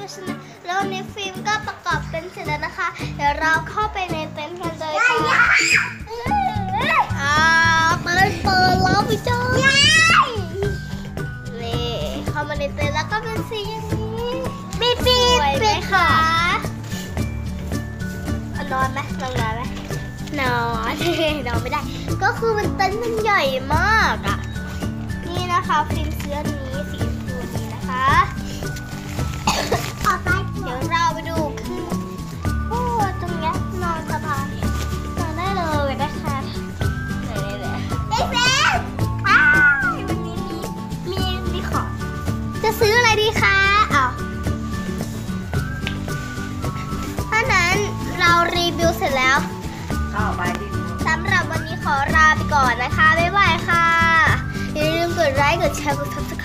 ก็ชนะแล้วในฟิล์มก็ประกอบเต็นท์เสร็จแล้วนะคะเดี๋ยวเราเข้าไปในเต็นท์กันเลยค่ะเปิดแล้วพี่เจ้านี่เข้ามาในเต็นท์แล้วก็เป็นสีอย่างนี้บีบีสวยไหมคะนอนไหมนอนไหมนอนนอนไม่ได้ก็คือมันเต็นท์มันใหญ่มากอ่ะนี่นะคะฟิล์มเสื้อนี้สีชมพูนี้นะคะเดี๋ยวเราไปดูขึ้นโอ้ตรงนี้นอนสบายนอนได้เลยนะคะไหนเด็กเด็กวันนี้มีของจะซื้ออะไรดีคะถ้านั้นเรารีวิวเสร็จแล้วสำหรับวันนี้ขอลาไปก่อนนะคะบ๊ายบายค่ะอย่าลืมกดไลค์กดแชร์กด Subscribe